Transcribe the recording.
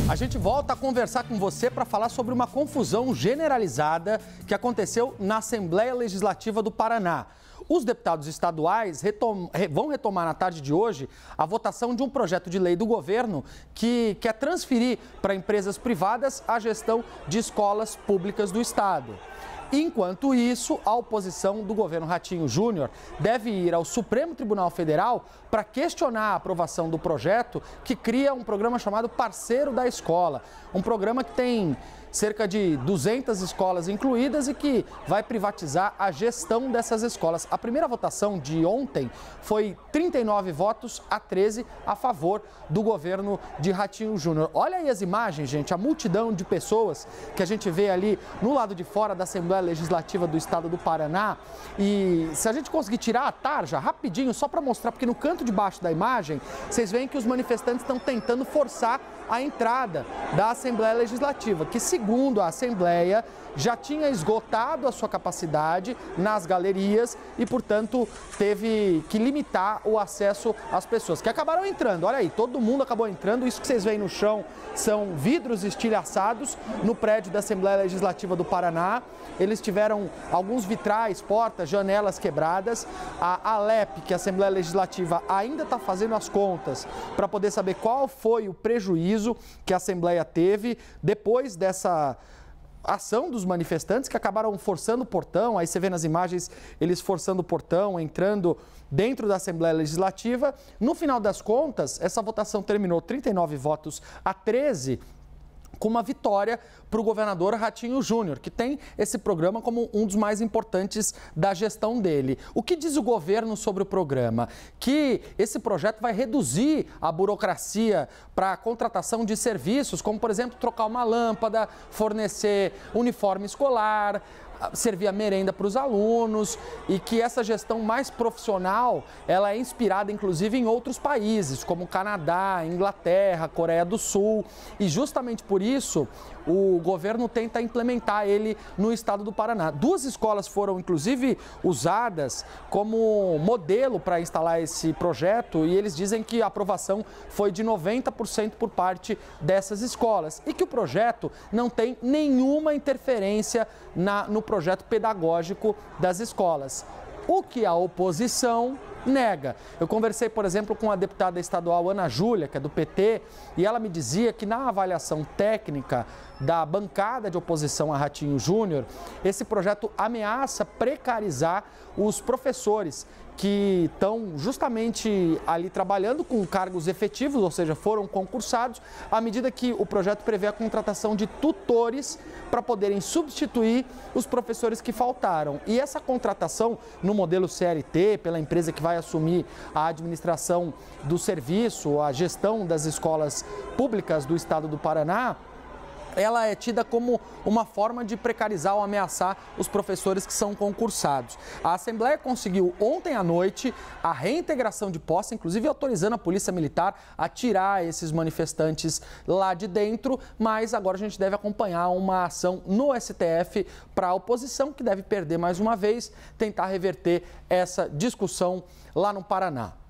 A gente volta a conversar com você para falar sobre uma confusão generalizada que aconteceu na Assembleia Legislativa do Paraná. Os deputados estaduais vão retomar na tarde de hoje a votação de um projeto de lei do governo que quer transferir para empresas privadas a gestão de escolas públicas do estado. Enquanto isso, a oposição do governo Ratinho Júnior deve ir ao Supremo Tribunal Federal para questionar a aprovação do projeto que cria um programa chamado Parceiro da Escola. Um programa que tem cerca de 200 escolas incluídas e que vai privatizar a gestão dessas escolas. A primeira votação de ontem foi 39 votos a 13 a favor do governo de Ratinho Júnior. Olha aí as imagens, gente, a multidão de pessoas que a gente vê ali no lado de fora da Assembleia Legislativa do Estado do Paraná. E se a gente conseguir tirar a tarja rapidinho, só para mostrar, porque no canto de baixo da imagem, vocês veem que os manifestantes estão tentando forçar a entrada da Assembleia Legislativa, que segundo a Assembleia já tinha esgotado a sua capacidade nas galerias e, portanto, teve que limitar o acesso às pessoas, que acabaram entrando. Olha aí, todo mundo acabou entrando. Isso que vocês veem no chão são vidros estilhaçados no prédio da Assembleia Legislativa do Paraná. Eles tiveram alguns vitrais, portas, janelas quebradas. A ALEP, que é a Assembleia Legislativa, ainda está fazendo as contas para poder saber qual foi o prejuízo que a Assembleia teve depois dessa ação dos manifestantes que acabaram forçando o portão. Aí você vê nas imagens eles forçando o portão, entrando dentro da Assembleia Legislativa. No final das contas, essa votação terminou 39 votos a 13, com uma vitória para o governador Ratinho Júnior, que tem esse programa como um dos mais importantes da gestão dele. O que diz o governo sobre o programa? Que esse projeto vai reduzir a burocracia para a contratação de serviços, como, por exemplo, trocar uma lâmpada, fornecer uniforme escolar, servir a merenda para os alunos, e que essa gestão mais profissional, ela é inspirada inclusive em outros países, como Canadá, Inglaterra, Coreia do Sul, e justamente por isso o governo tenta implementar ele no estado do Paraná. 2 escolas foram inclusive usadas como modelo para instalar esse projeto e eles dizem que a aprovação foi de 90% por parte dessas escolas e que o projeto não tem nenhuma interferência no projeto pedagógico das escolas, o que a oposição nega. Eu conversei, por exemplo, com a deputada estadual Ana Júlia, que é do PT, e ela me dizia que na avaliação técnica da bancada de oposição a Ratinho Júnior, esse projeto ameaça precarizar os professores que estão justamente ali trabalhando com cargos efetivos, ou seja, foram concursados, à medida que o projeto prevê a contratação de tutores para poderem substituir os professores que faltaram. E essa contratação no modelo CLT, pela empresa que vai assumir a administração do serviço, a gestão das escolas públicas do estado do Paraná, ela é tida como uma forma de precarizar ou ameaçar os professores que são concursados. A Assembleia conseguiu ontem à noite a reintegração de posse, inclusive autorizando a Polícia Militar a tirar esses manifestantes lá de dentro, mas agora a gente deve acompanhar uma ação no STF para a oposição, que deve perder mais uma vez, tentar reverter essa discussão lá no Paraná.